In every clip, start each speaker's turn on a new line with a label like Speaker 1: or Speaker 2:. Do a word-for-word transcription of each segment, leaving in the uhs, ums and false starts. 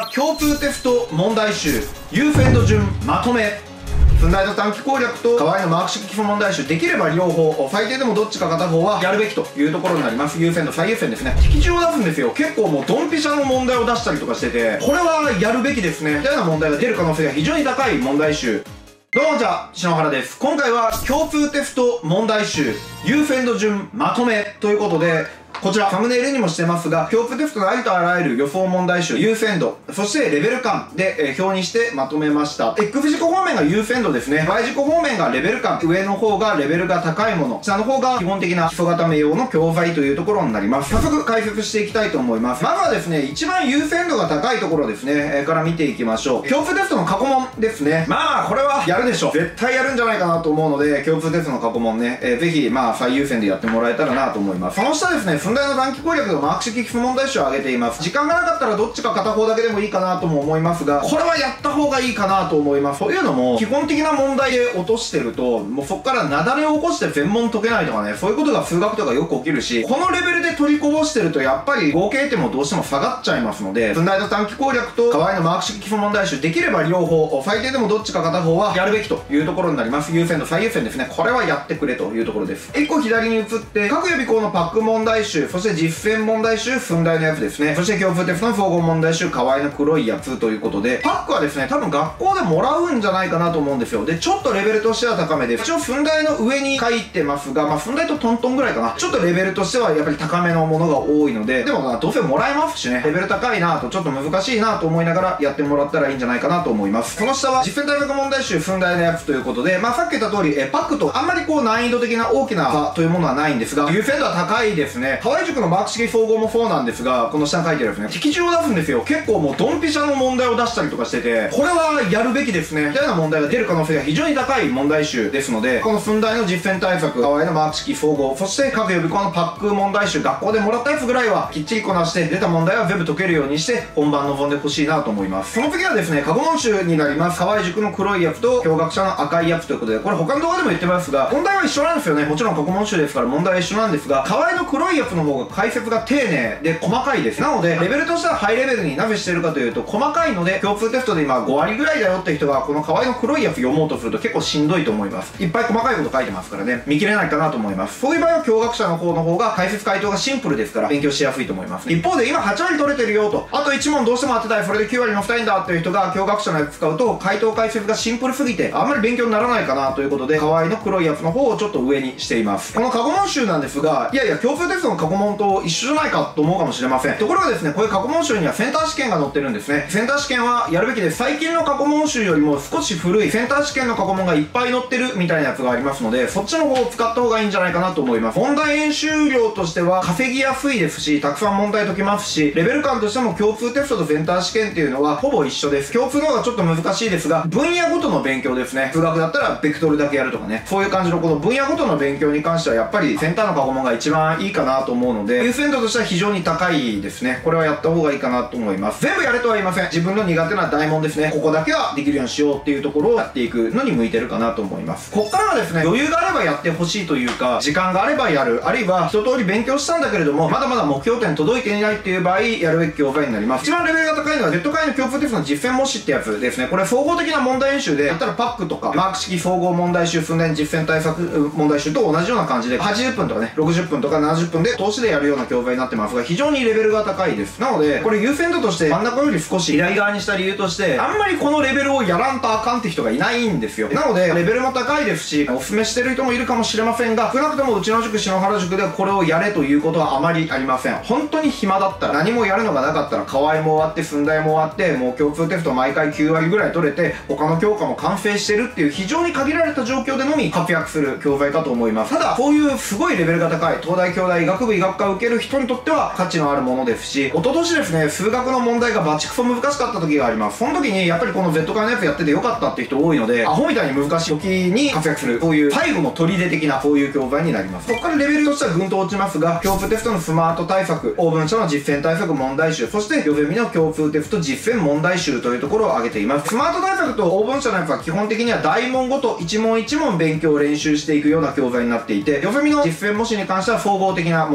Speaker 1: 強風テスト問題集ユーフェンド順まとめ。踏んだりと短期攻略と河合のマーク式基礎問題集、できれば両方、最低でもどっちか片方はやるべきというところになります。ユーフェンド、最優先ですね。敵順を出すんですよ。結構もうドンピシャの問題を出したりとかしてて、これはやるべきですね。みたいな問題が出る可能性が非常に高い問題集。どうもこんにちは、篠原です。今回は強風テスト問題集ユーフェンド順まとめということで、こちら、サムネイルにもしてますが、強風テストのありとあらゆる予想問題集、ユーフェンド、そしてレベル感で、えー、表にしてまとめました。X 軸方面がユーフェンドですね。Y 軸方面がレベル感、上の方がレベルが高いもの、下の方が基本的な基礎固め用の教材というところになります。早速解説していきたいと思います。まずはですね、一番ユーフェンドが高いところですね、えー、から見ていきましょう。強風テストの過去問ですね。まあ、これはやるでしょう。絶対やるんじゃないかなと思うので、強風テストの過去問ね、えー、ぜひ、まあ、最優先でやってもらえたらなと思います。その下ですね、踏んだりの短期攻略マーク式基礎問題集を上げています。時間がなかったらどっちか片方だけでもいいかなとも思いますが、これはやった方がいいかなと思います。というのも、基本的な問題で落としてると、もうそこから雪崩を起こして全問解けないとかね、そういうことが数学とかよく起きるし、このレベルで取りこぼしてるとやっぱり合計点もどうしても下がっちゃいますので、踏んだりと短期攻略と河合のマーク式基礎問題集、できれば両方、最低でもどっちか片方はやるべきというところになります。優先度、最優先ですね。これはやってくれというところです。いっこ左に移って、各予備校のパック問題集、そして実践問題集、踏んだりのやつですね。そして強風テストの総合問題集、河合の黒いやつということで、パックはですね、多分学校でもらうんじゃないかなと思うんですよ。で、ちょっとレベルとしては高めで、一応踏んだりの上に書いてますが、まあ踏んだりとトントンぐらいかな。ちょっとレベルとしてはやっぱり高めのものが多いので、でもまあどうせもらえますしね、レベル高いなと、ちょっと難しいなと思いながらやってもらったらいいんじゃないかなと思います。その下は実践大学問題集、踏んだりのやつということで、まあさっき言った通り、えパックとあんまりこう難易度的な大きな差というものはないんですが、優先度は高いですね。河合塾のマーク式総合もそうなんですが、この下に書いてあるですね、敵順を出すんですよ。結構もうドンピシャの問題を出したりとかしてて、これはやるべきですね。みたいな問題が出る可能性が非常に高い問題集ですので、この踏んだりの実践対策、河合のマーク式総合、そして各予備校のパック問題集、学校でもらったやつぐらいはきっちりこなして、出た問題は全部解けるようにして、本番臨んでほしいなと思います。その次はですね、過去問集になります。河合塾の黒いやつと、教学者の赤いやつということで、これ他の動画でも言ってますが、問題は一緒なんですよね。もちろん過去問集ですから問題は一緒なんですが、河合の黒いやつの方が解説が丁寧で細かいです。なので、レベルとしてはハイレベルになぜしてるかというと、細かいので、共通テストで今ご割ぐらいだよって人が、この河合の黒いやつ読もうとすると結構しんどいと思います。いっぱい細かいこと書いてますからね、見切れないかなと思います。そういう場合は教学者の方の方が解説回答がシンプルですから、勉強しやすいと思います。一方で今はち割取れてるよと、あといち問どうしても当てたい、それできゅう割乗せたいんだっていう人が、教学者のやつ使うと、回答解説がシンプルすぎて、あんまり勉強にならないかなということで、河合の黒いやつの方をちょっと上にしています。この過去問集なんですが、いやいや、共通テストの過去問と一緒じゃないかと思うかもしれません。ところがですね、こういう過去問集にはセンター試験が載ってるんですね。センター試験はやるべきです。最近の過去問集よりも少し古いセンター試験の過去問がいっぱい載ってるみたいなやつがありますので、そっちの方を使った方がいいんじゃないかなと思います。問題演習量としては稼ぎやすいですし、たくさん問題解きますし、レベル感としても共通テストとセンター試験っていうのはほぼ一緒です。共通の方がちょっと難しいですが、分野ごとの勉強ですね。数学だったらベクトルだけやるとかね。そういう感じのこの分野ごとの勉強に関してはやっぱりセンターの過去問が一番いいかなと思うので、優先度としては非常に高いですね。これはやった方がいいかなと思います。全部やれとは言いません。自分の苦手な大問ですね。ここだけはできるようにしようっていうところをやっていくのに向いてるかなと思います。こっからはですね、余裕があればやってほしいというか、時間があればやる、あるいは一通り勉強したんだけれども、まだまだ目標点届いていないっていう場合、やるべき教材になります。一番レベルが高いのは、Z 界の共通テストの実践模試ってやつですね。これ総合的な問題演習で、やったらパックとか、マーク式総合問題集、訓練実践対策問題集と同じような感じで、はちじゅっぷんとかね、ろくじゅっぷんとかななじゅっぷんで通しでやるような教材になってますが、非常にレベルが高いです。なので、これ優先度として真ん中より少し左側にした理由として、あんまりこのレベルをやらんとあかんって人がいないんですよ。なので、レベルも高いですし、おすすめしてる人もいるかもしれませんが、少なくともうちの塾、篠原塾でこれをやれということはあまりありません。本当に暇だったら、何もやるのがなかったら、河合も終わって、寸大も終わって、もう共通テスト毎回きゅう割ぐらい取れて、他の教科も完成してるっていう非常に限られた状況でのみ活躍する教材かと思います。ただ、こういうすごいレベルが高い、東大京大医学部医学科を受ける人にとっては価値のあるものですし、一昨年ですね、数学の問題がバチクソ難しかった時があります。その時に、やっぱりこの Z 界のやつやっててよかったって人多いので、アホみたいに難しい時に活躍する、そういう最後の砦的な、そういう教材になります。そこからレベルとしてはぐんと落ちますが、共通テストのスマート対策、オーブン社の実践対策問題集、そして、ヨゼミの共通テスト実践問題集というところを挙げています。スマート対策とオーブン社のやつは基本的には大問ごと一問一問勉強を練習していくような教材になっていて、ヨゼミの実践模試に関しては総合的な問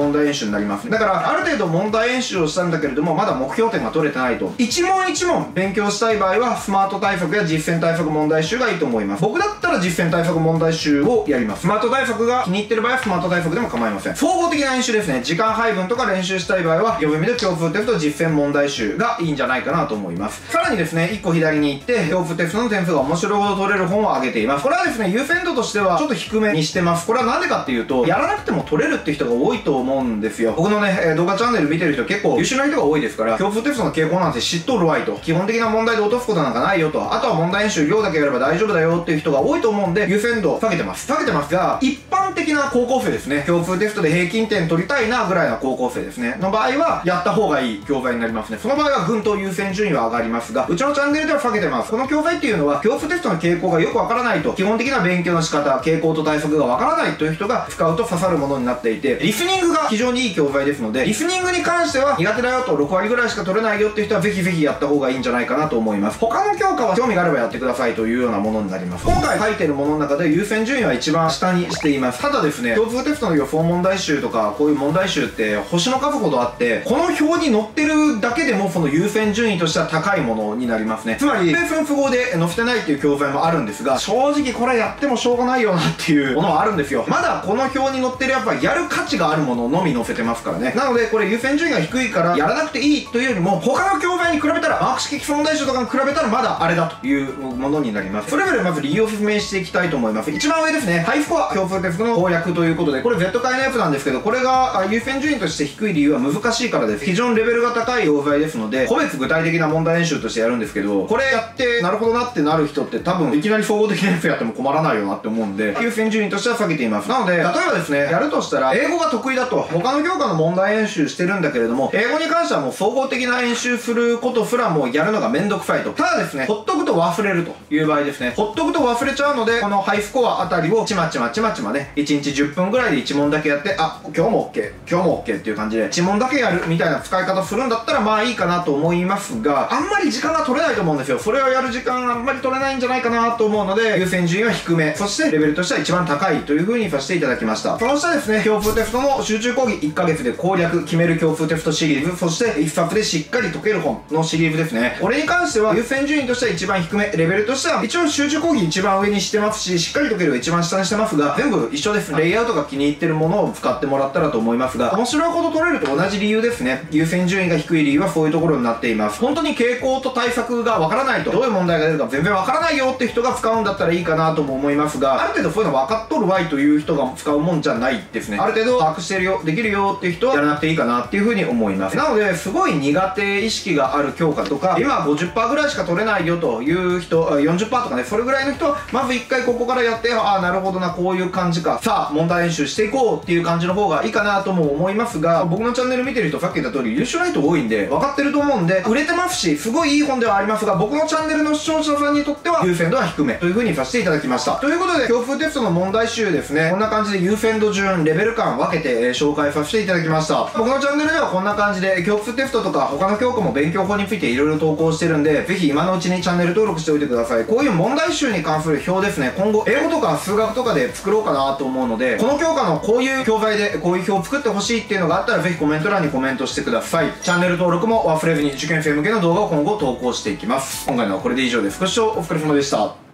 Speaker 1: 問題演習になります。だからある程度問題演習をしたんだけれどもまだ目標点が取れてないと、一問一問勉強したい場合はスマート対策や実践対策問題集がいいと思います。僕だったら実践対策問題集をやります。スマート対策が気に入ってる場合はスマート対策でも構いません。総合的な演習ですね。時間配分とか練習したい場合は読みと共通テスト実践問題集がいいんじゃないかなと思います。さらにですね、いっこ左に行って共通テストの点数が面白いほど取れる本を挙げています。これはですね、優先度としてはちょっと低めにしてます。これはなんでかっていうと、やらなくても取れるって人が多いと思うんですよ。僕のね、えー、動画チャンネル見てる人結構優秀な人が多いですから、共通テストの傾向なんて知っとるわいと、基本的な問題で落とすことなんかないよと、あとは問題演習量だけやれば大丈夫だよっていう人が多いと思うんで、優先度下げてます。下げてますが、一般的な高校生ですね、共通テストで平均点取りたいなぐらいの高校生ですね、の場合は、やった方がいい教材になりますね。その場合はぐんと優先順位は上がりますが、うちのチャンネルでは下げてます。この教材っていうのは、共通テストの傾向がよくわからないと、基本的な勉強の仕方、傾向と対策がわからないという人が使うと刺さるものになっていて、リスニングが非常にいい教材ですので、リスニングに関しては苦手だよとろく割ぐらいしか取れないよっていう人はぜひぜひやった方がいいんじゃないかなと思います。他の教科は興味があればやってくださいというようなものになります。今回書いてるものの中で優先順位は一番下にしています。ただですね、共通テストの予想問題集とかこういう問題集って星の数ほどあって、この表に載ってるだけでもその優先順位としては高いものになりますね。つまりベースの都合で載せてないっていう教材もあるんですが、正直これやってもしょうがないよなっていうものはあるんですよ。まだこの表に載ってるやっぱやる価値があるもののみ載せてますからね。なのでこれ優先順位が低いからやらなくていいというよりも、他の教材に比べたらマーク式基礎問題集とかに比べたらまだあれだというものになります。それぞれまず理由を説明していきたいと思います。一番上ですね、ハイスコア共通テストの攻略ということで、これ Z 界のやつなんですけど、これが優先順位として低い理由は難しいからです。非常にレベルが高い教材ですので、個別具体的な問題演習としてやるんですけど、これやってなるほどなってなる人って多分いきなり総合的なやつやっても困らないよなって思うんで、優先順位としては下げています。なので例えばですね、やるとしたら英語が得意だと他の教科の問題演習してるんだけれども、英語に関してはもう総合的な演習することすらもうやるのがめんどくさいと。ただですね、ほっとくと忘れるという場合ですね、ほっとくと忘れちゃうので、このハイスコアあたりをちまちまちまちまね、いちにちじゅっぷんぐらいでいち問だけやって、あ、今日も OK 今日も OK っていう感じでいち問だけやるみたいな使い方するんだったらまあいいかなと思いますが、あんまり時間が取れないと思うんですよ。それをやる時間あんまり取れないんじゃないかなと思うので、優先順位は低め、そしてレベルとしては一番高いという風にさせていただきました。その下ですね、共通テストの集中講義いっかげつで攻略決める共通テストシリーズ、そしていっさつでしっかり解ける本のシリーズですね。これに関しては優先順位としては一番低め、レベルとしては一応集中講義一番上にしてますし、しっかり解けるを一番下にしてますが、全部一緒です。レイアウトが気に入ってるものを使ってもらったらと思いますが、面白いほど取れると同じ理由ですね。優先順位が低い理由はそういうところになっています。本当に傾向と対策がわからないと、どういう問題が出るか全然わからないよって人が使うんだったらいいかなとも思いますが、ある程度そういうの分かっとるわいという人が使うもんじゃないですね。ある程度把握してるよ、できるよっていう人はやらなくていいかなっていう風に思います。なので、すごい苦手意識がある教科とか、今は ごじゅっパーセント ぐらいしか取れないよという人、よんじゅっパーセント とかね、それぐらいの人は、まず一回ここからやって、ああ、なるほどな、こういう感じか。さあ、問題演習していこうっていう感じの方がいいかなとも思いますが、僕のチャンネル見てる人、さっき言った通り優秀な人多いんで、分かってると思うんで、売れてますし、すごいいい本ではありますが、僕のチャンネルの視聴者さんにとっては優先度は低めという風にさせていただきました。ということで、共通テストの問題集ですね、こんな感じで優先度順、レベル感分けて、えー、紹介させていただきました。僕のチャンネルではこんな感じで、共通テストとか他の教科も勉強法についていろいろ投稿してるんで、ぜひ今のうちにチャンネル登録しておいてください。こういう問題集に関する表ですね、今後英語とか数学とかで作ろうかなと思うので、この教科のこういう教材でこういう表を作ってほしいっていうのがあったら、ぜひコメント欄にコメントしてください。チャンネル登録も忘れずに、受験生向けの動画を今後投稿していきます。今回のはこれで以上です。ご視聴お疲れ様でした。